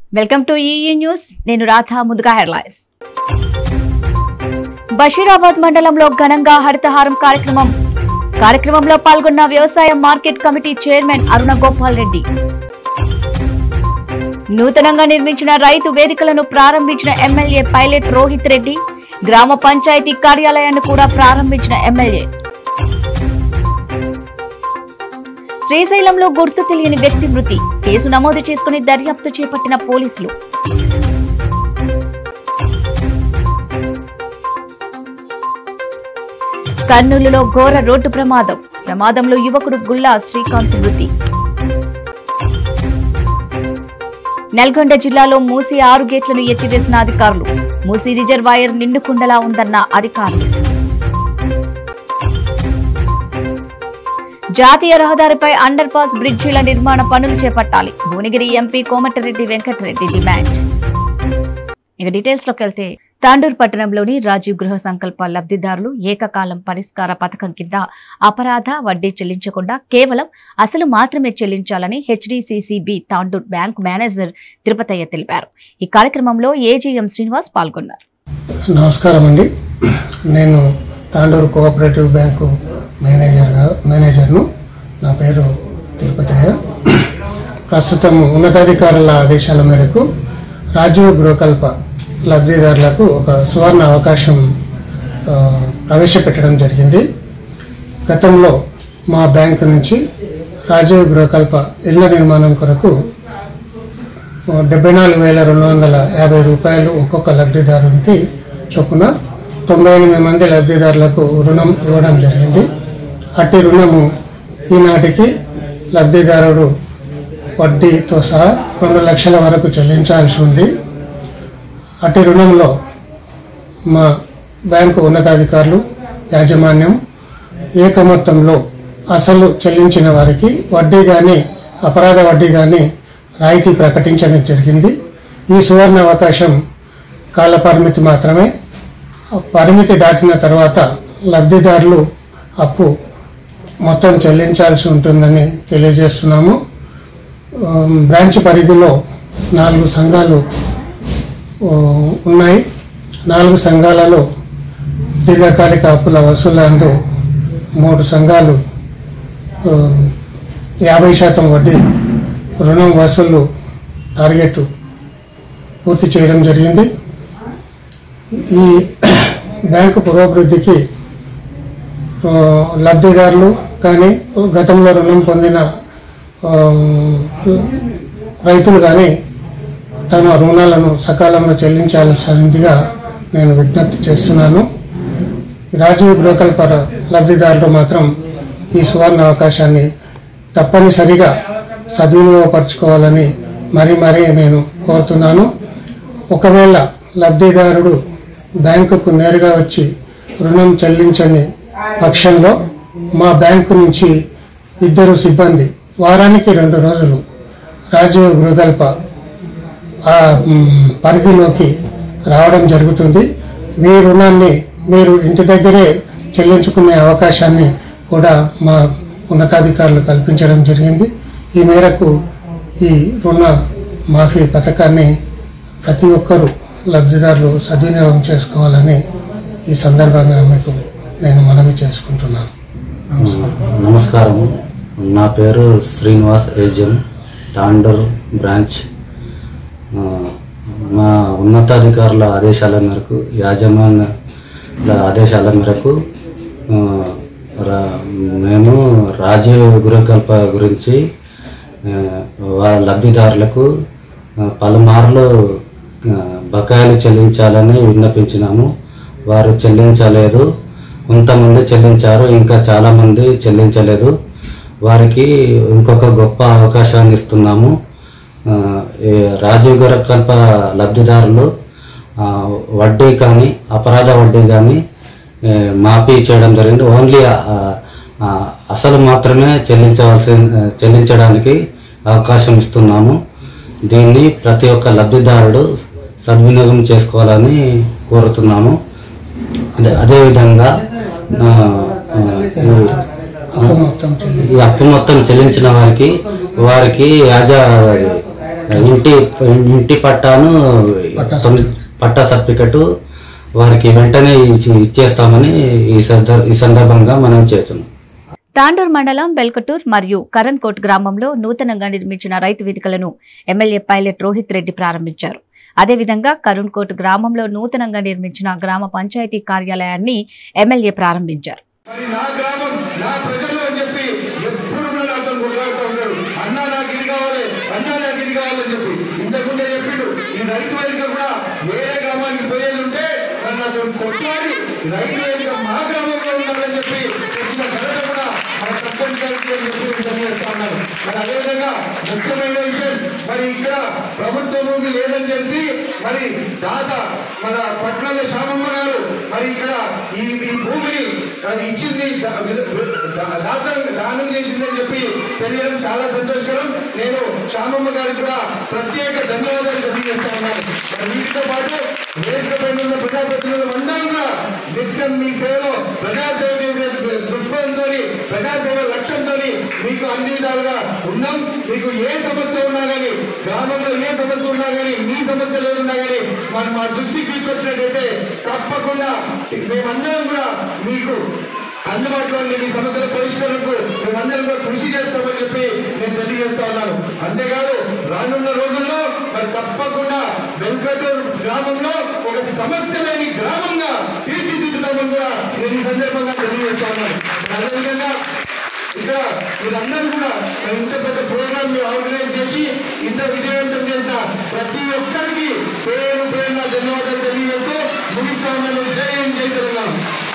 Welcome to EE news. నేను రాధా. ముందుగా headlines. Basheerabad మండలంలో ఘనంగా హరితహారం కార్యక్రమంలో పాల్గొన్న వ్యవసాయ market committee chairman Aruna Gopal Reddy. నూతనంగా నిర్మించిన రైతు వేదికలను ప్రారంభించిన ఎమ్మెల్యే పైలట్ రోహిత్ రెడ్డి. గ్రామ పంచాయతీ కార్యాలయాన్ని కూడా ప్రారంభించిన ఎమ్మెల్యే. శ్రీశైలంలో గుర్తు తెలియని వ్యక్తి మృతి. కేసు నమోదు చేసుకుని దర్యాప్తు చేపట్టిన పోలీసులు. కర్నూలులో ఘోర రోడ్డు ప్రమాదంలో యువకుడు గుల్లా శ్రీకాంత్ మృతి. నల్గొండ జిల్లాలో మూసీ 6 గేట్లను ఎత్తివేసిన అధికారులు. మూసీ రిజర్వాయర్ నిండుకుండలా ఉందన్న అధికారులు. జాతీయ రహదారిపై అండర్ పాస్ బ్రిడ్జిల నిర్మాణ పనులు చేపట్టాలి. Bhuvanagiri MP Komatireddy Venkatreddy demand. ఇక డీటెయిల్స్ లోకి వెళ్తే, తాండూరు పట్టణంలోని రాజీవ్ గృహ సంకల్ప లబ్ధిదారులు ఏకకాలం పరిష్కార పథకం కింద అపరాధ వడ్డీ చెల్లించకుండా కేవలం అసలు మాత్రమే చెల్లించాలని HDCCB Tandur bank manager Tirupataiah తెలిపారు. ఈ కార్యక్రమంలో ఏజీఎం శ్రీనివాస్ పాల్గొన్నారు. నమస్కారం అండి. నేను తాండూరు కోఆపరేటివ్ బ్యాంకు మేనేజర్ను. నా పేరు తిరుపతయ్య. ప్రస్తుతం ఉన్నతాధికారుల ఆదేశాల మేరకు రాజీవ్ గృహకల్ప లబ్ధిదారులకు ఒక సువర్ణ అవకాశం ప్రవేశపెట్టడం జరిగింది. గతంలో మా బ్యాంకు నుంచి రాజీవ్ గృహకల్ప ఇళ్ల నిర్మాణం కొరకు 74,250 రూపాయలు ఒక్కొక్క లబ్ధిదారునికి చొప్పున 98 మంది లబ్ధిదారులకు రుణం ఇవ్వడం జరిగింది. అట్టి రుణము ఈనాటికి లబ్ధిదారుడు వడ్డీతో సహా 2 లక్షల వరకు చెల్లించాల్సి ఉంది. అట్టి రుణంలో మా బ్యాంకు ఉన్నతాధికారులు యాజమాన్యం ఏకమొత్తంలో అసలు చెల్లించిన వారికి వడ్డీ కానీ అపరాధ వడ్డీ కానీ రాయితీ ప్రకటించడం జరిగింది. ఈ సువర్ణ అవకాశం కాలపరిమితి మాత్రమే. పరిమితి దాటిన తర్వాత లబ్ధిదారులు అప్పు మొత్తం చెల్లించాల్సి ఉంటుందని తెలియజేస్తున్నాము. బ్రాంచ్ పరిధిలో 4 సంఘాలు ఉన్నాయి. 4 సంఘాలలో దీర్ఘకాలిక అప్పుల వసూళ్లందు 3 సంఘాలు 50% వడ్డీ రుణం వసూలు టార్గెట్ పూర్తి చేయడం జరిగింది. ఈ బ్యాంకు పురోభివృద్ధికి లబ్ధిదారులు కానీ గతంలో రుణం పొందిన రైతులు కానీ తమ రుణాలను సకాలంలో చెల్లించాల్సిందిగా నేను విజ్ఞప్తి చేస్తున్నాను. రాజీవ్ గృహకల్ప లబ్ధిదారులు మాత్రం ఈ సువర్ణ అవకాశాన్ని తప్పనిసరిగా సద్వినియోగపరచుకోవాలని మరీ నేను కోరుతున్నాను. ఒకవేళ లబ్ధిదారుడు బ్యాంకుకు నేరుగా వచ్చి రుణం చెల్లించని పక్షంలో మా బ్యాంకు నుంచి 2 సిబ్బంది వారానికి 2 రోజులు రాజీవ్ గృహకల్ప పరిధిలోకి రావడం జరుగుతుంది. మీ రుణాన్ని మీరు ఇంటి దగ్గరే చెల్లించుకునే అవకాశాన్ని కూడా మా ఉన్నతాధికారులు కల్పించడం జరిగింది. ఈ మేరకు ఈ రుణ మాఫీ పథకాన్ని ప్రతి ఒక్కరూ లబ్ధిదారులు సద్వినియోగం చేసుకోవాలని ఈ సందర్భంగా మీకు నేను మనవి చేసుకుంటున్నాను. నమస్కారం. నా పేరు శ్రీనివాస్, ఏజీఎం తాండూర్ బ్రాంచ్. మా ఉన్నతాధికారుల ఆదేశాల మేరకు, యాజమాన్య ఆదేశాల మేరకు మేము రాజీవ్ గృహకల్ప గురించి లబ్ధిదారులకు పలుమార్లు బకాయిలు చెల్లించాలని విన్నపించినాము. వారు చెల్లించలేదు. కొంతమంది చెల్లించారు, ఇంకా చాలామంది చెల్లించలేదు. వారికి ఇంకొక గొప్ప అవకాశాన్ని ఇస్తున్నాము. రాజీవ్ గృహకల్ప లబ్ధిదారులు వడ్డీ కానీ అపరాధ వడ్డీ కానీ మాఫీ చేయడం జరిగింది. ఓన్లీ అసలు మాత్రమే చెల్లించడానికి అవకాశం ఇస్తున్నాము. దీన్ని ప్రతి ఒక్క లబ్ధిదారుడు సద్వినియోగం చేసుకోవాలని కోరుతున్నాము. అదేవిధంగా ఈ అప్పు మొత్తం చెల్లించిన వారికి ఇంటి పట్టాను పట్టా సర్టిఫికెట్ వారికి వెంటనే ఇచ్చేస్తామని ఈ సందర్భంగా మనం చేస్తున్నాం. తాండూర్ మండలం బెల్కటూర్ మరియు కరణ్కోట్ గ్రామంలో నూతనంగా నిర్మించిన రైతు వేదికలను ఎమ్మెల్యే పైలట్ రోహిత్ రెడ్డి ప్రారంభించారు. అదేవిధంగా కరణ్కోట్ గ్రామంలో నూతనంగా నిర్మించిన గ్రామ పంచాయతీ కార్యాలయాన్ని ఎమ్మెల్యే ప్రారంభించారు. అదేవిధంగా ముఖ్యమైన విషయం మరి ఇక్కడ ప్రభుత్వ భూమి లేదని తెలిసి మరి దాత మన పట్నాల శ్యామమ్మ గారు మరి ఇక్కడ ఈ భూమిని ఇచ్చింది దానం చేసిందని చెప్పి తెలియడం చాలా సంతోషకరం. నేను శ్యామమ్మ గారికి కూడా ప్రత్యేక ధన్యవాదాలు తెలియజేస్తా ఉన్నాను. వీటితో పాటు వేదిక పైన ఉన్న ప్రజాప్రతినిధులు అందరూ కూడా నిత్యం మీ సేవలో ప్రజాసేవ చేసే దృక్పథంతో ప్రజాసేవ లక్ష్యంతో మీకు అన్ని విధాలుగా ఉన్నాం. మీకు ఏ సమస్య ఉన్నా కానీ, గ్రామంలో ఏ సమస్య ఉన్నా కానీ, మీ సమస్య లేదున్నా కానీ మనం మా దృష్టికి తీసుకొచ్చినట్టయితే తప్పకుండా మేమందరం కూడా మీకు అందుబాటులో మీ సమస్యల పరిష్కారంకు మేమందరం కూడా కృషి చేస్తామని చెప్పి నేను తెలియజేస్తా ఉన్నాను. అంతేకాదు రానున్న రోజుల్లో మరి తప్పకుండా వెంకటూరు గ్రామంలో ఒక సమస్య లేని గ్రామంగా తీర్చిదిద్దుతామని కూడా నేను ఈ సందర్భంగా తెలియజేస్తా ఉన్నాను. అదేవిధంగా ఇక్కడ మీరందరూ కూడా ఇంత పెద్ద ప్రోగ్రామ్ ఆర్గనైజ్ చేసి ఇంత విజయవంతం చేసిన ప్రతి ఒక్కరికి పేరు పేరున ధన్యవాదాలు తెలియజేస్తూ ముగిస్తా ఉన్నాను. జై హింద్, జై తెలంగాణ.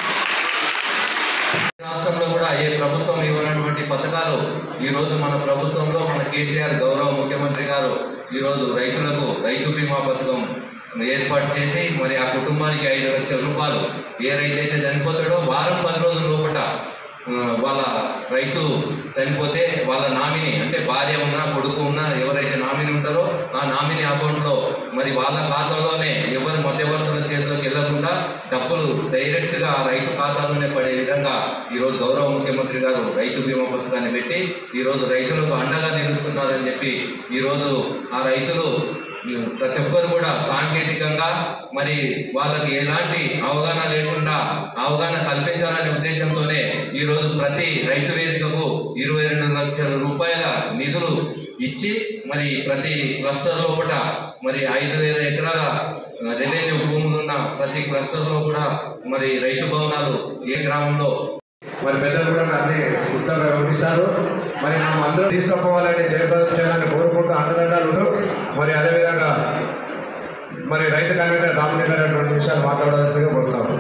రాష్ట్రంలో కూడా ఏ ప్రభుత్వం ఇవ్వనటువంటి పథకాలు ఈరోజు మన ప్రభుత్వంలో మన కేసీఆర్ గౌరవ ముఖ్యమంత్రి గారు ఈరోజు రైతులకు రైతు బీమా పథకం ఏర్పాటు చేసి మరి ఆ కుటుంబానికి 5 లక్షల రూపాయలు ఏ రైతు అయితే చనిపోతాడో వారం 10 రోజుల లోపల వాళ్ళ రైతు చనిపోతే వాళ్ళ నామినీ అంటే భార్య ఉన్నా కొడుకు ఉన్నా ఎవరైతే నామినీ ఉంటారో ఆ నామినీ అకౌంట్లో మరి వాళ్ళ ఖాతాలోనే ఎవరు మధ్యవర్తుల చేతిలోకి వెళ్లకుండా డబ్బులు డైరెక్ట్గా రైతు ఖాతాలోనే పడే విధంగా ఈరోజు గౌరవ ముఖ్యమంత్రి గారు రైతు బీమా పథకాన్ని పెట్టి ఈరోజు రైతులకు అండగా నిలుస్తున్నారని చెప్పి ఈరోజు ఆ రైతులు ప్రతి ఒక్కరు కూడా సాంకేతికంగా మరి వాళ్ళకి ఎలాంటి అవగాహన లేకుండా అవగాహన కల్పించాలనే ఉద్దేశంతోనే ఈరోజు ప్రతి రైతు వేదికకు 22 లక్షల రూపాయల నిధులు ఇచ్చి మరి ప్రతి క్లస్టర్ లోపల మరి 5,000 ఎకరాల రెవెన్యూ భూములు ఉన్న ప్రతి క్లస్టర్లో కూడా మరి రైతు భవనాలు ఏ గ్రామంలో మరి పెద్దలు కూడా అన్ని గుర్తంగా వివరిస్తారు. మరి మనం అందరూ తీసుకుపోవాలని జయప్రదం చేయాలని కోరుకుంటూ అండదండాలు మరి అదేవిధంగా మరి రైతు కన్వీనర్ రామలింగ గారు అటువంటి విషయాలు మాట్లాడాల్సిందిగా కోరుతాము.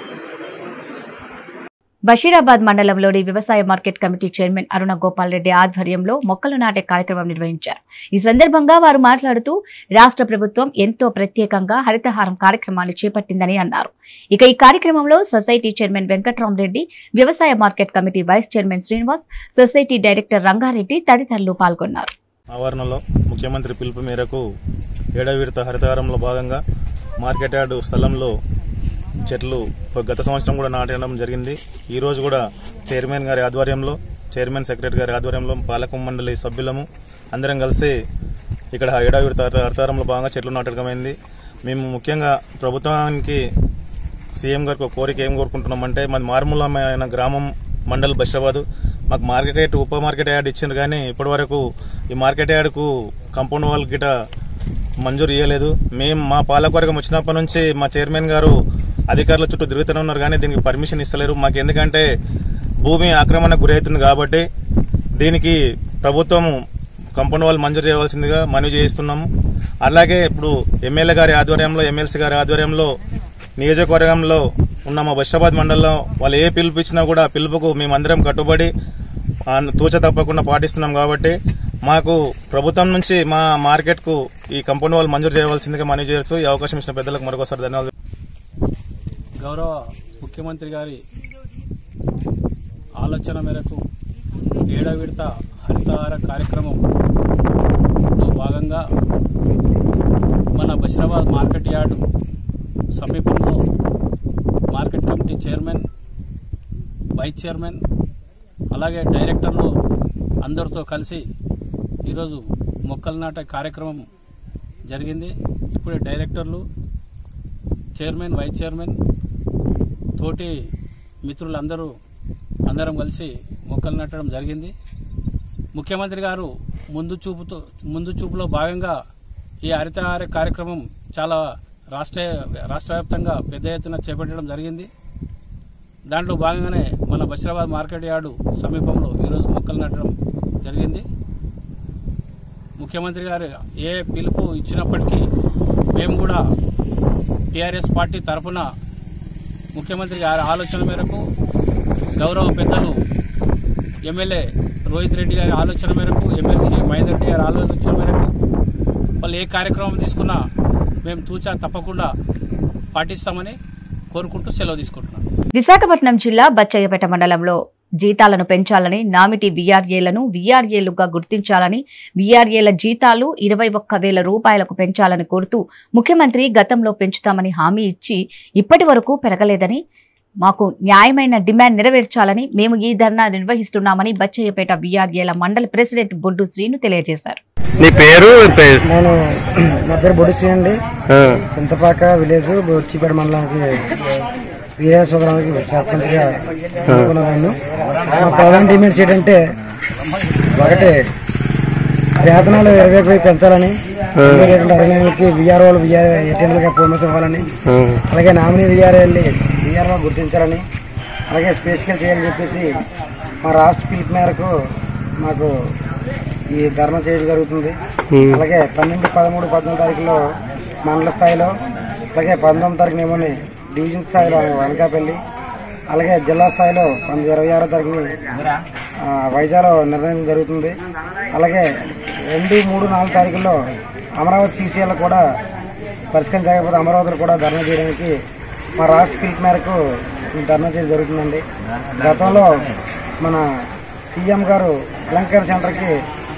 బషీరాబాద్ మండలంలోని వ్యవసాయ market committee chairman Aruna Gopal Reddy ఆధ్వర్యంలో మొక్కలు నాటే కార్యక్రమం నిర్వహించారు. ఈ సందర్భంగా వారు మాట్లాడుతూ రాష్ట్ర ప్రభుత్వం ఎంతో ప్రత్యేకంగా హరితహారం కార్యక్రమాన్ని చేపట్టిందని అన్నారు. ఇక ఈ కార్యక్రమంలో సొసైటీ చైర్మన్ వెంకట్రామరెడ్డి, వ్యవసాయ market committee vice chairman Srinivas, society director Rangareddy తదితరులు పాల్గొన్నారు. ఆవరణలో ముఖ్యమంత్రి పిలుపు మేరకు 7వ విడత హరితహారంలో భాగంగా మార్కెట్ యార్డు స్థలంలో చెట్లు గత సంవత్సరం కూడా నాటడం జరిగింది. ఈ రోజు కూడా చైర్మన్ గారి ఆధ్వర్యంలో, చైర్మన్ సెక్రటరీ గారి ఆధ్వర్యంలో పాలక మండలి సభ్యులము అందరం కలిసి ఇక్కడ 7వ విడత హరితహారంలో భాగంగా చెట్లు నాటకమైంది. మేము ముఖ్యంగా ప్రభుత్వానికి సీఎం గారికి ఒక కోరిక ఏం కోరుకుంటున్నామంటే, మాది మారుమూలమైన గ్రామం మండల్ బషీరాబాద్. మాకు మార్కెట్ యార్డ్ ఉప మార్కెట్ యార్డ్ ఇచ్చిండ్రు కానీ ఇప్పటి వరకు ఈ మార్కెట్ యార్డ్కు కాంపౌండ్ వాల్ గిట మంజూరు ఇవ్వలేదు. మేము మా పాలకవర్గం వచ్చినప్పటి నుంచి మా చైర్మన్ గారు అధికారుల చుట్టూ తిరుగుతూనే ఉన్నారు కానీ దీనికి పర్మిషన్ ఇస్తలేరు. మాకు ఎందుకంటే భూమి ఆక్రమణకు గురవుతుంది కాబట్టి దీనికి ప్రభుత్వం కాంపౌండ్ వాల్ మంజూరు చేయవలసిందిగా మనవి చేయిస్తున్నాము. అలాగే ఇప్పుడు ఎమ్మెల్యే గారి ఆధ్వర్యంలో, ఎమ్మెల్సీ గారి ఆధ్వర్యంలో నియోజకవర్గంలో ఉన్న మా బషీరాబాద్ మండలంలో వాళ్ళు ఏ పిలుపు ఇచ్చినా కూడా పిలుపుకు మేమందరం కట్టుబడి తూచ తప్పకుండా పాటిస్తున్నాం. కాబట్టి మాకు ప్రభుత్వం నుంచి మా మార్కెట్కు ఈ కాంపౌండ్ వాల్ మంజూరు చేయవలసిందిగా మనవి చేస్తూ ఈ అవకాశం ఇచ్చిన పెద్దలకు మరొకసారి ధన్యవాదాలు. గౌరవ ముఖ్యమంత్రి గారి ఆలోచన మేరకు 7వ విడత హరితహార కార్యక్రమంలో భాగంగా మన బషీరాబాద్ మార్కెట్ యార్డు సమీపంలో market committee chairman, vice chairman అలాగే డైరెక్టర్లు అందరితో కలిసి ఈరోజు మొక్కలు నాటే కార్యక్రమం జరిగింది. ఇప్పుడు డైరెక్టర్లు, చైర్మన్, వైస్ చైర్మన్, తోటి అందరం కలిసి మొక్కలు నాటడం జరిగింది. ముఖ్యమంత్రి గారు ముందు చూపులో భాగంగా ఈ హరితహార కార్యక్రమం చాలా రాష్ట్ర వ్యాప్తంగా పెద్ద ఎత్తున చేపట్టడం జరిగింది. దాంట్లో భాగంగానే మన బషీరాబాద్ మార్కెట్ యార్డు సమీపంలో ఈరోజు మొక్కలు నాటడం జరిగింది. ముఖ్యమంత్రి గారు ఏ పిలుపు ఇచ్చినప్పటికీ మేము కూడా టీఆర్ఎస్ పార్టీ తరఫున ముఖ్యమంత్రి గారి ఆలోచన మేరకు, గౌరవ పెద్దలు ఎమ్మెల్యే రోహిత్ రెడ్డి గారి ఆలోచన మేరకు, ఎమ్మెల్సీ మహేందర్ రెడ్డి గారి ఆలోచన మేరకు వాళ్ళు ఏ కార్యక్రమం తీసుకున్నా మేము తూచా తప్పకుండా పాటిస్తామని కోరుకుంటూ సెలవు తీసుకుంటున్నాం. విశాఖపట్నం జిల్లా బచ్చయ్యపేట మండలంలో జీతాలను పెంచాలని, నామిటీ వీఆర్ఏలను వీఆర్ఏలుగా గుర్తించాలని, వీఆర్ఏల జీతాలు 21,000 రూపాయలకు పెంచాలని కోరుతూ ముఖ్యమంత్రి గతంలో పెంచుతామని హామీ ఇచ్చి ఇప్పటి వరకు పెరగలేదని, మాకు న్యాయమైన డిమాండ్ నెరవేర్చాలని మేము ఈ ధర్నా నిర్వహిస్తున్నామని బచ్చయ్యపేట వీఆర్ఏల మండలి ప్రెసిడెంట్ బొడ్డు శ్రీను తెలియజేశారు. నా పేరు బొడ్డు శ్రీ అండి. చింతపాక విలేజ్ బొచ్చిపేట మండలానికి వీరేశ్వరానికి సర్పంచ్గా ఎన్నుకున్నాను. మా ప్రధాన డిమాండ్స్ ఏంటంటే, ఒకటి వేతనాలు 20,000 పెంచాలని, 69కి వీఆర్ఓలు ఏటీఎంలుగా ప్రమోషన్ ఇవ్వాలని, అలాగే నామినీ వీఆర్ఓ గుర్తించాలని, అలాగే స్పెషల్ చేయాలని చెప్పేసి మా రాష్ట్ర పిలుపు మేరకు మాకు ఈ ధర్నా చేయడం జరుగుతుంది. అలాగే 12, 13, 14 తారీఖులో మండల స్థాయిలో, అలాగే 19వ తారీఖునేమోని డివిజన్ స్థాయిలో అనకాపల్లి, అలాగే జిల్లా స్థాయిలో 26వ తారీఖుని వైజాగ్లో నిర్ణయం జరుగుతుంది. అలాగే 2, 3, 4 తారీఖుల్లో అమరావతి సీసీఎల్ కూడా పరిష్కరించకపోతే అమరావతిలో కూడా ధర్నా చేయడానికి మా రాష్ట్ర పిలుపు మేరకు ధర్నా చేయడం జరుగుతుందండి. గతంలో మన సీఎం గారు లంకర్ సెంటర్కి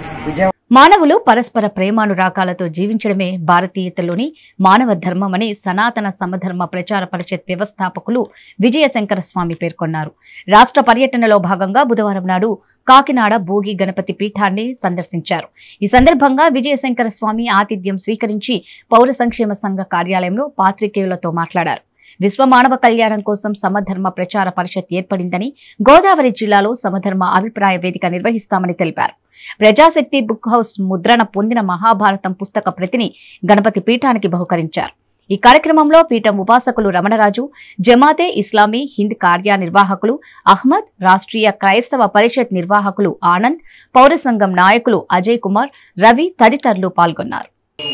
మానవులు పరస్పర ప్రేమానురాగాలతో జీవించడమే భారతీయతలోని మానవ ధర్మమని సనాతన సమధర్మ ప్రచార పరిషత్ వ్యవస్థాపకులు విజయశంకర స్వామి పేర్కొన్నారు. రాష్ట్ర పర్యటనలో భాగంగా బుధవారం నాడు కాకినాడ భోగి గణపతి పీఠాన్ని సందర్శించారు. ఈ సందర్భంగా విజయశంకర స్వామి ఆతిథ్యం స్వీకరించి పౌర సంక్షేమ సంఘ కార్యాలయంలో పాత్రికేయులతో మాట్లాడారు. విశ్వ మానవ కళ్యాణం కోసం సమధర్మ ప్రచార పరిషత్ ఏర్పడిందని, గోదావరి జిల్లాలో సమధర్మ అభిప్రాయ వేదిక నిర్వహిస్తామని తెలిపారు. ప్రజాశక్తి బుక్ హౌస్ ముద్రణ పొందిన మహాభారతం పుస్తక ప్రతిని గణపతి పీఠానికి బహుకరించారు. ఈ కార్యక్రమంలో పీఠం ఉపాసకులు రమణరాజు, జమాతే ఇస్లామీ హింద్ కార్యనిర్వాహకులు అహ్మద్, రాష్ట్రీయ క్రైస్తవ పరిషత్ నిర్వాహకులు ఆనంద్, పౌర సంఘం నాయకులు అజయ్ కుమార్, రవి తదితరులు పాల్గొన్నారు.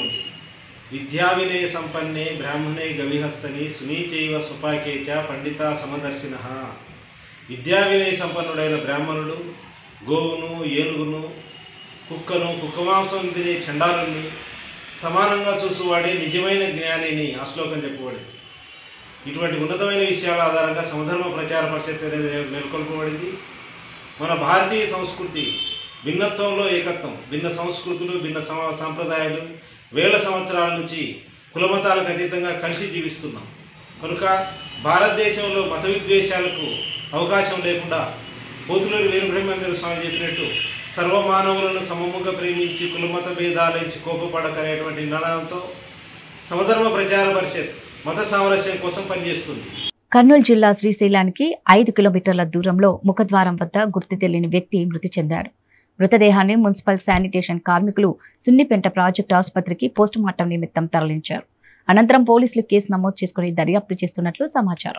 విద్యా వినయ సంపన్నే బ్రాహ్మణే గవిహస్తని సునీచైవ సుపాకే చ పండిత సమదర్శిన. విద్యా వినయ సంపన్నుడైన బ్రాహ్మణుడు గోవును, ఏనుగును, కుక్కను, కుక్కమాంసం తినే చండాలుని సమానంగా చూసువాడే నిజమైన జ్ఞానిని ఆ శ్లోకం చెప్పబడింది. ఇటువంటి ఉన్నతమైన విషయాల ఆధారంగా సమధర్మ ప్రచార పరిషత్ అనేది నెలకొల్పబడింది. మన భారతీయ సంస్కృతి భిన్నత్వంలో ఏకత్వం, భిన్న సంస్కృతులు, భిన్న సాంప్రదాయాలు వేల సంవత్సరాల నుంచి కులమతాలకు అతీతంగా కలిసి జీవిస్తున్నాం. కనుక భారతదేశంలో మత విద్వేషాలకు అవకాశం లేకుండా పోతులూరి వీరబ్రహ్మేంద్ర స్వామి చెప్పినట్టు సర్వమానవులను సమముగా ప్రేమించి కులమత భేదాలించి కోపపడకనేటువంటి నినాదంతో సమధర్మ ప్రచార పరిషత్ మత సామరస్యం కోసం పనిచేస్తుంది. కర్నూలు జిల్లా శ్రీశైలానికి 5 కిలోమీటర్ల దూరంలో ముఖద్వారం వద్ద గుర్తు తెలియని వ్యక్తి మృతి చెందాడు. మృతదేహాన్ని మున్సిపల్ శానిటేషన్ కార్మికులు సున్నిపెంట ప్రాజెక్టు ఆసుపత్రికి పోస్టుమార్టం నిమిత్తం తరలించారు. అనంతరం పోలీసులు కేసు నమోదు చేసుకుని దర్యాప్తు చేస్తున్నట్లు సమాచారం.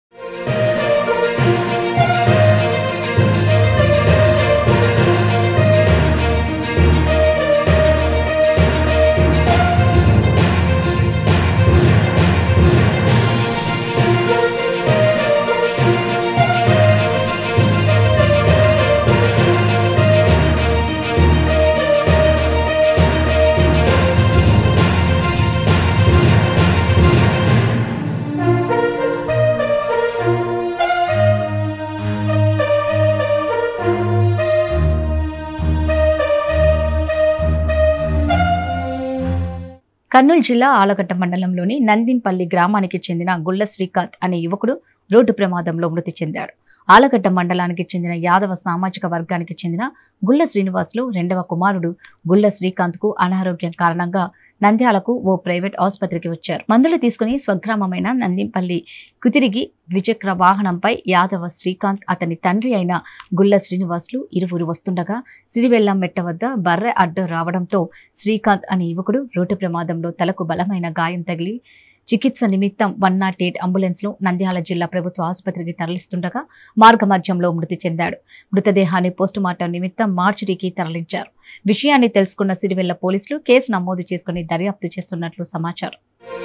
కర్నూలు జిల్లా ఆలగడ్డ మండలంలోని నందింపల్లి గ్రామానికి చెందిన గుళ్ల శ్రీకాంత్ అనే యువకుడు రోడ్డు ప్రమాదంలో మృతి చెందాడు. ఆలగడ్డ మండలానికి చెందిన యాదవ సామాజిక వర్గానికి చెందిన గుల్ల శ్రీనివాసులు రెండవ కుమారుడు గుల్ల శ్రీకాంత్కు అనారోగ్యం కారణంగా నంద్యాలకు ఓ ప్రైవేట్ ఆసుపత్రికి వచ్చారు. మందులు తీసుకుని స్వగ్రామమైన నందింపల్లి కుతిరిగి ద్విచక్ర వాహనంపై యాదవ శ్రీకాంత్ అతని తండ్రి అయిన గుల్ల శ్రీనివాసులు ఇరువురు వస్తుండగా సిరివెల్లం మెట్ట వద్ద బర్రె అడ్డు రావడంతో శ్రీకాంత్ అనే యువకుడు రోడ్డు ప్రమాదంలో తలకు బలమైన గాయం తగిలి చికిత్స నిమిత్తం 108 అంబులెన్స్ లో నంద్యాల జిల్లా ప్రభుత్వ ఆసుపత్రికి తరలిస్తుండగా మార్గమధ్యంలో మృతి చెందాడు. మృతదేహాన్ని పోస్టుమార్టం నిమిత్తం మార్చురీకి తరలించారు. విషయాన్ని తెలుసుకున్న సిరివెల్ల పోలీసులు కేసు నమోదు చేసుకుని దర్యాప్తు చేస్తున్నట్లు సమాచారం.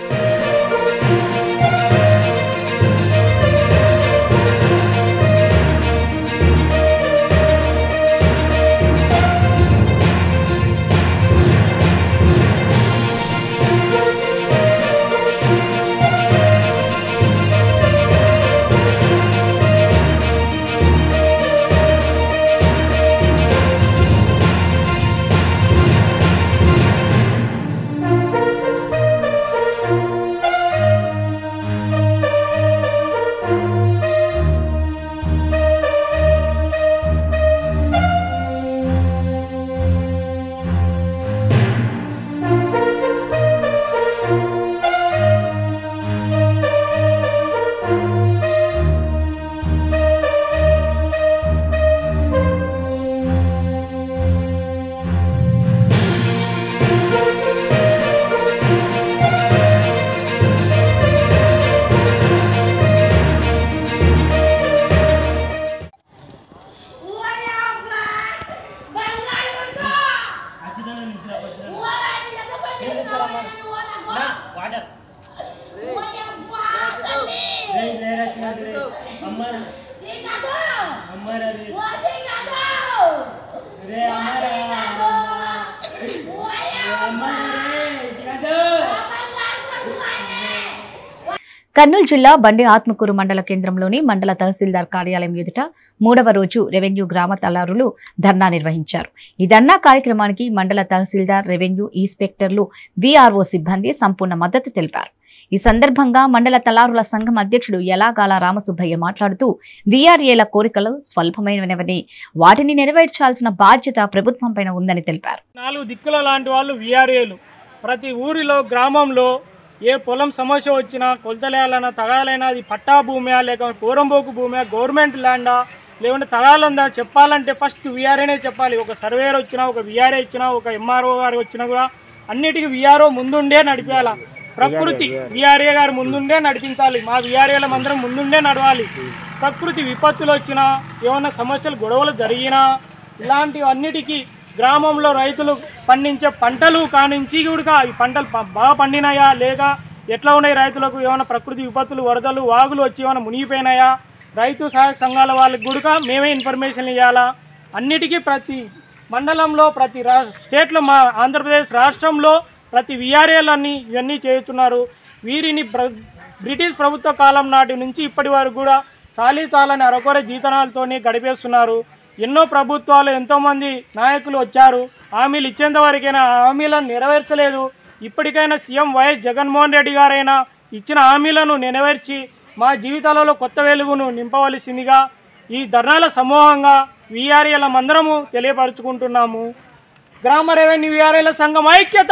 కర్నూలు జిల్లా బండి ఆత్మకూరు మండల కేంద్రంలోని మండల తహసీల్దార్ కార్యాలయం ఎదుట 3వ రోజు రెవెన్యూ గ్రామ తలారులు ధర్నా నిర్వహించారు. ఈ ధర్నా కార్యక్రమానికి మండల తహసీల్దార్, రెవెన్యూ ఇన్స్పెక్టర్లు, వీఆర్ఓ సిబ్బంది సంపూర్ణ మద్దతు తెలిపారు. ఈ సందర్భంగా మండల తలారుల సంఘం అధ్యక్షుడు యలాగాల రామసుబ్బయ్య మాట్లాడుతూ వీఆర్ఏల కోరికలు స్వల్పమైనవని, వాటిని నెరవేర్చాల్సిన బాధ్యత ప్రభుత్వంపైన ఉందని తెలిపారు. 4 దిక్కుల లాంటి వాళ్ళు వీఆర్ఏలు. ప్రతి ఊరిలో గ్రామంలో ఏ పొలం సమస్య వచ్చినా, కొలతలేయాలన్నా, తగాలైనా అది పట్టా భూమియా లేక కోరంబోకు భూమియా, గవర్నమెంట్ ల్యాండా లేకుంటే తగాలందా చెప్పాలంటే ఫస్ట్ వీఆర్ఏనే చెప్పాలి. ఒక సర్వేయర్ వచ్చినా, ఒక వీఆర్ఏ ఇచ్చినా, ఒక ఎంఆర్ఓ గారు వచ్చినా కూడా అన్నిటికీ వీఆర్ఓ ముందుండే నడిపేయాల. ప్రకృతి వీఆర్ఏ గారు ముందుండే నడిపించాలి. మా వీఆర్ఏల మందరం ముందుండే నడవాలి. ప్రకృతి విపత్తులు వచ్చినా, ఏమన్నా సమస్యలు గొడవలు జరిగినా, ఇలాంటివన్నిటికీ గ్రామంలో రైతులు పండించే పంటలు కానించి కూడా ఈ పంటలు బాగా పండినాయా లేక ఎట్లా ఉన్నాయి, రైతులకు ఏమైనా ప్రకృతి విపత్తులు, వరదలు, వాగులు వచ్చి ఏమైనా మునిగిపోయినాయా, రైతు సహాయక సంఘాల వాళ్ళకి కూడా మేమే ఇన్ఫర్మేషన్ ఇవ్వాలా. అన్నిటికీ ప్రతి మండలంలో, ప్రతి స్టేట్లో, మా ఆంధ్రప్రదేశ్ రాష్ట్రంలో ప్రతి వీఆర్ఏలన్నీ ఇవన్నీ చేస్తున్నారు. వీరిని బ్రిటిష్ ప్రభుత్వ కాలం నాటి నుంచి ఇప్పటి వరకు కూడా చాలని అరకొర జీతనాలతోనే గడిపేస్తున్నారు. ఎన్నో ప్రభుత్వాలు, ఎంతోమంది నాయకులు వచ్చారు, హామీలు ఇచ్చేంత వరకైనా హామీలను నెరవేర్చలేదు. ఇప్పటికైనా సీఎం వైఎస్ జగన్మోహన్ రెడ్డి గారైనా ఇచ్చిన హామీలను నెరవేర్చి మా జీవితాలలో కొత్త వెలుగును నింపవలసిందిగా ఈ ధర్నాల సమూహంగా వీఆర్ఏల మందరము తెలియపరుచుకుంటున్నాము. గ్రామ రెవెన్యూ వీఆర్ఏల సంఘం ఐక్యత,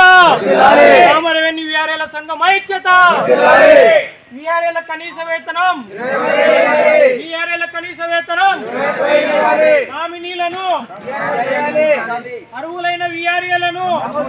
గ్రామ రెవెన్యూ వీఆర్ఏల సంఘం ఐక్యత. వీఆర్ఏల కనీస వేతనం, వీఆర్ఏల కనీస వేతనం, నామినీలను, అర్హులైన వీఆర్ఏలను,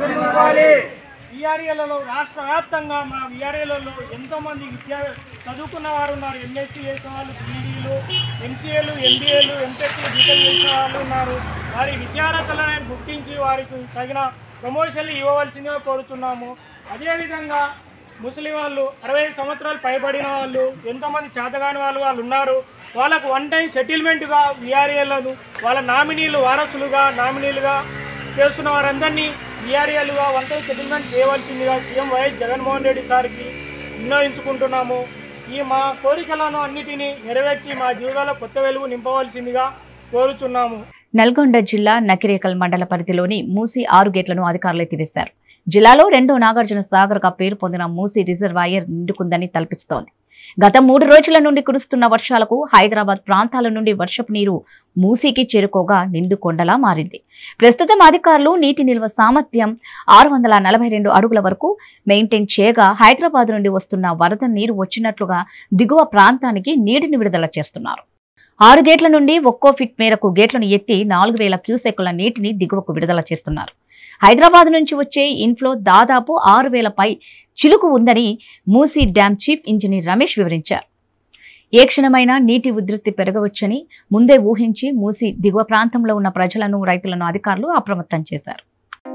వీఆర్ఏలలో రాష్ట్ర వ్యాప్తంగా మా వీఆర్ఏలలో ఎంతో మంది చదువుకున్న వారు ఉన్నారు. ఎంఎస్సీ చేసిన వాళ్ళు, బీడీలు, ఎంసీఏలు, ఎంబీఏలు, ఎంటెక్లు, బీటెక్ చేసిన వాళ్ళు ఉన్నారు. వారి విద్యార్హతలను గుర్తించి వారికి తగిన ప్రమోషన్లు ఇవ్వవలసిందిగా కోరుతున్నాము. అదేవిధంగా ముస్లిం వాళ్ళు, 65 సంవత్సరాలు పైబడిన వాళ్ళు, ఎంతోమంది చేతగాని వాళ్ళు ఉన్నారు. వాళ్ళకు 1 టైం సెటిల్మెంట్గా వీఆర్ఏలను వాళ్ళ నామినీలు, వారసులుగా నామినీలుగా చేస్తున్న వారందరినీ వీఆర్ఏలుగా 1 టైం సెటిల్మెంట్ చేయవలసిందిగా సీఎం వైఎస్ జగన్మోహన్ రెడ్డి సార్కి విన్నవించుకుంటున్నాము. ఈ మా కోరికలను అన్నిటినీ నెరవేర్చి మా జీవితాల్లో కొత్త వెలుగు నింపవలసిందిగా కోరుచున్నాము. నల్గొండ జిల్లా నకిరేకల్ మండల పరిధిలోని మూసి 6 గేట్లను అధికారులు ఎత్తివేశారు. జిల్లాలో 2వ నాగార్జున సాగర్ గా పేరు పొందిన మూసి రిజర్వాయర్ నిండుకుందని తలపిస్తోంది. గత 3 రోజుల నుండి కురుస్తున్న వర్షాలకు హైదరాబాద్ ప్రాంతాల నుండి వర్షపు నీరు మూసీకి చేరుకోగా నిండు కొండలా మారింది. ప్రస్తుతం అధికారులు నీటి నిల్వ సామర్థ్యం 642 అడుగుల వరకు మెయింటైన్ చేయగా హైదరాబాద్ నుండి వస్తున్న వరద నీరు వచ్చినట్లుగా దిగువ ప్రాంతానికి నీటిని విడుదల చేస్తున్నారు. 6 గేట్ల నుండి ఒక్కో ఫీట్ మేరకు గేట్లను ఎత్తి 4000 క్యూసెక్కుల నీటిని దిగువకు విడుదల చేస్తున్నారు. హైదరాబాద్ నుంచి వచ్చే ఇన్ఫ్లో దాదాపు 6000 పై చిలుకు ఉందని Musi dam chief engineer Ramesh వివరించారు. ఏ క్షణమైనా నీటి ఉధృతి పెరగవచ్చని ముందే ఊహించి మూసీ దిగువ ప్రాంతంలో ఉన్న ప్రజలను, రైతులను అధికారులు అప్రమత్తం చేశారు.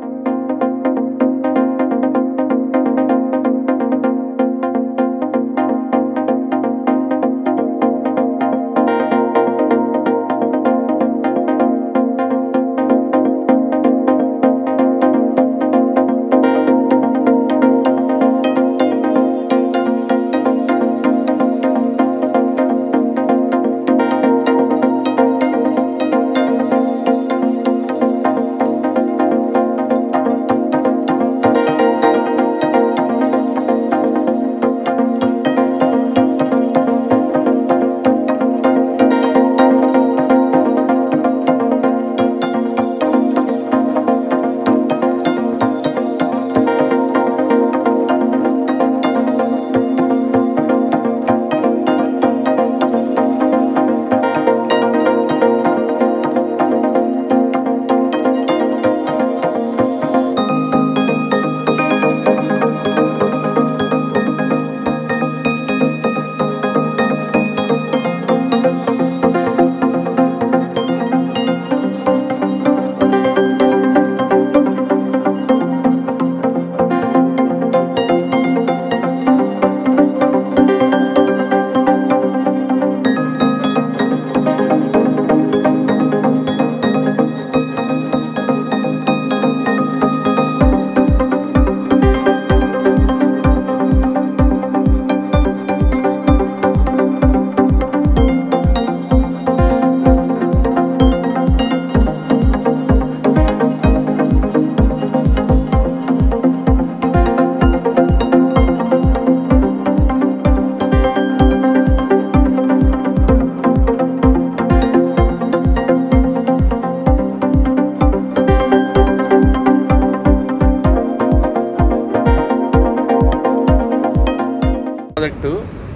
ప్రాజెక్టు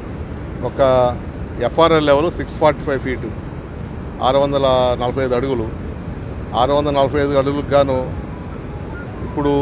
ఒక ఎఫ్ఆర్ఎల్ లెవెల్ 645 ఫీటు 645 అడుగులు 645 అడుగులకు గాను ఇప్పుడు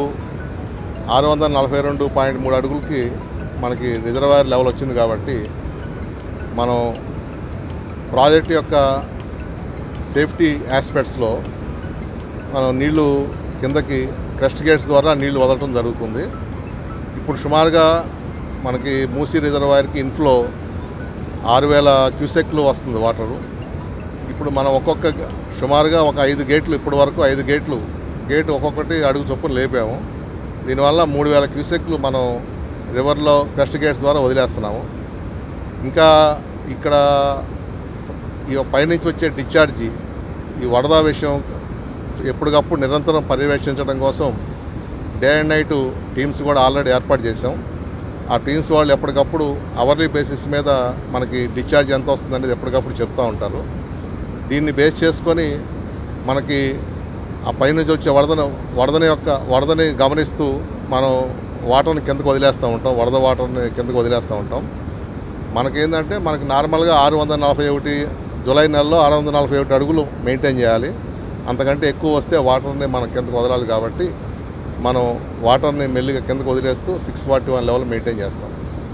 642.3 అడుగులకి మనకి రిజర్వాయర్ లెవెల్ వచ్చింది. కాబట్టి మనం ప్రాజెక్ట్ యొక్క సేఫ్టీ ఆస్పెక్ట్స్లో మనం నీళ్లు కిందకి క్రస్ట్ గేట్స్ ద్వారా నీళ్లు వదలటం జరుగుతుంది. ఇప్పుడు సుమారుగా మనకి మూసీ రిజర్వాయర్కి ఇన్ఫ్లో 6000 క్యూసెక్లు వస్తుంది వాటరు. ఇప్పుడు మనం సుమారుగా ఒక 5 గేట్లు ఇప్పటి వరకు 5 గేటు ఒక్కొక్కటి అడుగు చొప్పున లేపాము. దీనివల్ల 3000 క్యూసెక్లు మనం రివర్లో క్రస్ట్ గేట్స్ ద్వారా వదిలేస్తున్నాము. ఇంకా ఇక్కడ ఈ పైనుంచి వచ్చే డిశ్చార్జి ఈ వరద విషయం ఎప్పటికప్పుడు నిరంతరం పర్యవేక్షించడం కోసం డే అండ్ నైట్ టీమ్స్ కూడా ఆల్రెడీ ఏర్పాటు చేసాం. ఆ టీమ్స్ వాళ్ళు ఎప్పటికప్పుడు అవర్లీ బేసిస్ మీద మనకి డిశ్చార్జ్ ఎంత వస్తుందనేది ఎప్పటికప్పుడు చెప్తూ ఉంటారు. దీన్ని బేస్ చేసుకొని మనకి ఆ పైనుంచి వచ్చే వరదని గమనిస్తూ మనం వాటర్ని కిందకు వదిలేస్తూ ఉంటాం. వరద వాటర్ని కిందకు వదిలేస్తూ ఉంటాం. మనకేంటంటే మనకి నార్మల్గా 641 జూలై నెలలో 641 అడుగులు మెయింటైన్ చేయాలి. అంతకంటే ఎక్కువ వస్తే వాటర్ని మనం కిందకు వదలాలి. కాబట్టి మనం వాటర్ని మెల్లిగా కిందకు వదిలేస్తూ 641 లెవెల్ మెయింటైన్ చేస్తాం.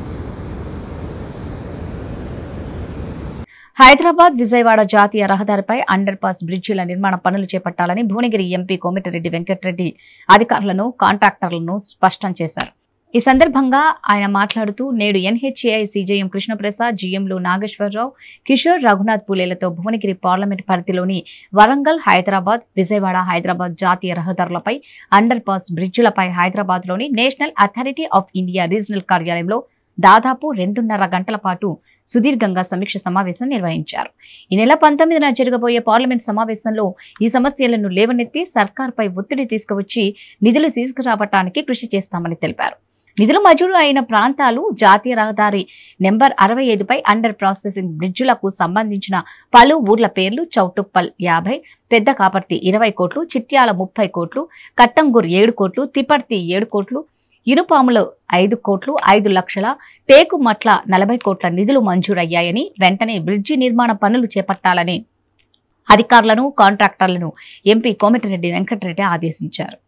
హైదరాబాద్ విజయవాడ జాతీయ రహదారిపై అండర్ పాస్ బ్రిడ్జిల నిర్మాణ పనులు చేపట్టాలని భువనగిరి ఎంపీ కోమటిరెడ్డి వెంకటరెడ్డి అధికారులను, కాంట్రాక్టర్లను స్పష్టం చేశారు. ఈ సందర్భంగా ఆయన మాట్లాడుతూ నేడు ఎన్హెచ్ఏఐ సీజేఎం కృష్ణప్రసాద్, జీఎంలు నాగేశ్వరరావు, కిషోర్, రఘునాథ్ పూలేలతో భువనగిరి పార్లమెంట్ పరిధిలోని వరంగల్, హైదరాబాద్, విజయవాడ, హైదరాబాద్ జాతీయ రహదారులపై అండర్ పాస్ బ్రిడ్జిలపై హైదరాబాద్లోని national authority of India regional కార్యాలయంలో దాదాపు 2.5 గంటల పాటు సుదీర్ఘంగా సమీక్ష సమావేశం నిర్వహించారు. ఈ నెల 19న జరగబోయే పార్లమెంట్ సమావేశంలో ఈ సమస్యలను లేవనెత్తి సర్కార్పై ఒత్తిడి తీసుకువచ్చి నిధులు తీసుకురావటానికి కృషి చేస్తామని తెలిపారు. నిధులు మంజూరు అయిన ప్రాంతాలు జాతీయ రహదారి నెంబర్ 65పై అండర్ ప్రాసెసింగ్ బ్రిడ్జులకు సంబంధించిన పలు ఊర్ల పేర్లు చౌటుప్పల్ 50, పెద్ద కాపర్తి 20 కోట్లు, చిట్యాల 30 కోట్లు, కట్టంగూర్ 7 కోట్లు, తిపర్తి 7 కోట్లు, ఇనుపాములు 5 కోట్లు 5 లక్షల, టేకుమట్ల 40 కోట్ల నిధులు మంజూరయ్యాయని వెంటనే బ్రిడ్జి నిర్మాణ పనులు చేపట్టాలని అధికారులను కాంట్రాక్టర్లను ఎంపీ కోమటిరెడ్డి వెంకటరెడ్డి ఆదేశించారు.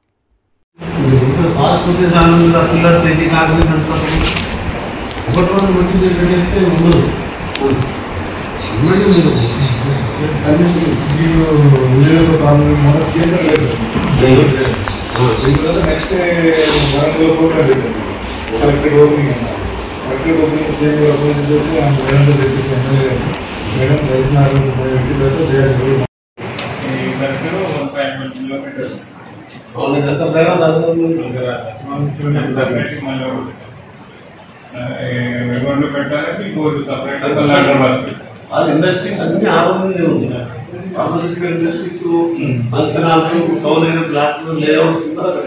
ఇండస్ట్రీస్ అన్ని ఆరోగ్యంగా ఉంది. ఫార్మసిటికల్ ఇండస్ట్రీస్, ఫంక్షనాలు, టౌన్ ప్లాట్లు, లేఅవుట్స్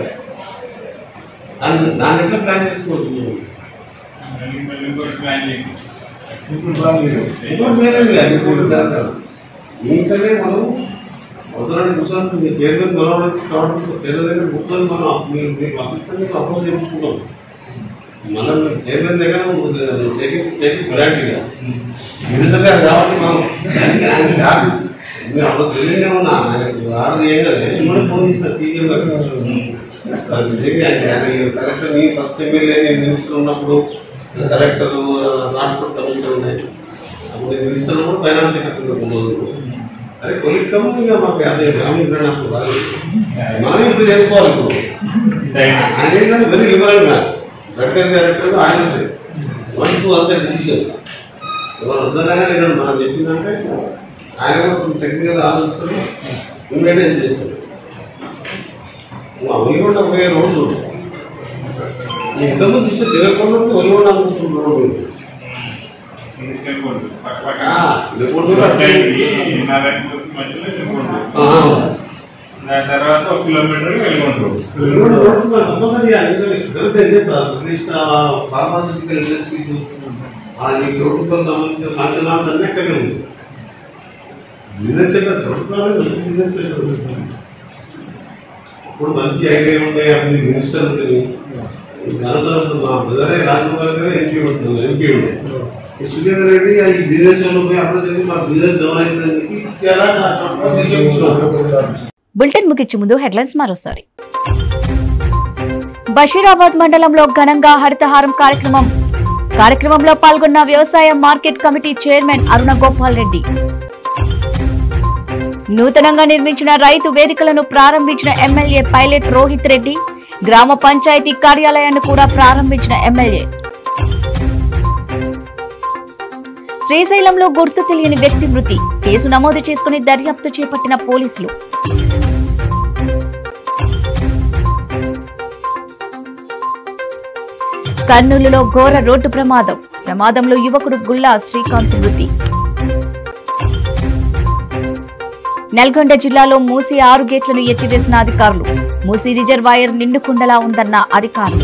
దాన్ని ఎట్లా ప్లాన్ చేసుకోవచ్చు? ఇంకనే మనం అవసరాన్ని కూర్చొని చైర్మన్ గొడవడానికి చైర్మన్ దగ్గర కూర్చొని మనం మీకు అభిప్రాయం అప్రోచ్ చేయించుకున్నాం. మనం చైర్మన్ దగ్గర గ్యారంటీగా ఎందుకంటే కాబట్టి మనం మీరు అప్పుడు తెలియనే ఉన్నా ఆర్డర్ ఏం కదా మనం ఫోన్ చేసిన సీఎం కలెక్టర్ నీ ఫస్ట్ ఎమ్మెల్యే మినిస్టర్ ఉన్నప్పుడు కలెక్టర్ ట్రాన్స్పోర్ట్ కమిషనర్ ఉన్నాయి. అప్పుడు మినిస్టర్ ఉన్నప్పుడు ఫైనాన్స్ సెక్రటరీ అదే కొలిక్కము ఇక మాకు అదే గ్రామీణ మనం ఇప్పుడు చేసుకోవాలి. ఇప్పుడు ఆయన వెరీ లిబరల్ గా గడ్కరీ డైరెక్టర్ ఆయన 1-2 అంతే డిసిషన్ ఎవరు వద్దనే నేను మనం చెప్పిందంటే ఆయన కూడా టెక్నికల్ ఆలోచిస్తారు, ఇమ్మీడియట్ చేస్తారు. ఒలిగొండ పోయే రోడ్డు ఇంతకుముందు చూస్తే తిరగకుండా ఒలిగొండ అనుకుంటున్న రోడ్డు తర్వాత 1 కిలోమీటర్ ఫార్మాసిటికల్ ఇండస్ట్రీస్ రోడ్డుతో సంబంధించిన ఫంక్షనాలు అన్నీ ఎక్కడే ఉంది. బిజినెస్ బిజినెస్ ఇప్పుడు మంచి ఐడియా ఉంటాయి. అప్పుడు మినిస్టర్ ఉంటుంది. దానితో మా బ్రదరే రాజగోపాల్ గారు ఎంపీ ఉండే సురేందర్ రెడ్డి ఈ బిజినెస్ లో పోయి అప్పుడు మా బిజినెస్ డౌన్ అయిపోయిందని బులెటిన్ ముగించే ముందు హెడ్లైన్స్ మరోసారి. బషీరాబాద్ మండలంలో ఘనంగా హరితహారం కార్యక్రమంలో పాల్గొన్న వ్యవసాయ market committee chairman Aruna Gopal Reddy. నూతనంగా నిర్మించిన రైతు వేదికలను ప్రారంభించిన ఎమ్మెల్యే పైలట్ రోహిత్ రెడ్డి. గ్రామ పంచాయతీ కార్యాలయాన్ని కూడా ప్రారంభించిన ఎమ్మెల్యే. శ్రీశైలంలో గుర్తు తెలియని వ్యక్తి మృతి. కేసు నమోదు చేసుకుని దర్యాప్తు చేపట్టిన పోలీసులు. కర్నూలులో ఘోర రోడ్డు ప్రమాదంలో యువకుడు గుల్లా శ్రీకాంత్ మృతి. నల్గొండ జిల్లాలో మూసీ 6 గేట్లను ఎత్తివేసిన అధికారులు. మూసీ రిజర్వాయర్ నిండుకుండలా ఉందన్న అధికారులు.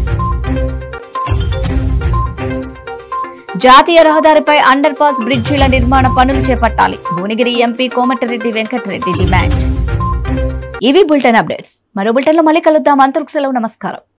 జాతీయ రహదారిపై అండర్ పాస్ బ్రిడ్జిల నిర్మాణ పనులు చేపట్టాలి. Bhuvanagiri MP Komatireddy Venkatreddy demand. ఇవి బులెటిన్ అప్డేట్స్. మరో బులెటిన్లో మళ్ళీ కలుద్దాం. అంతవరకు సెలవు. నమస్కారం.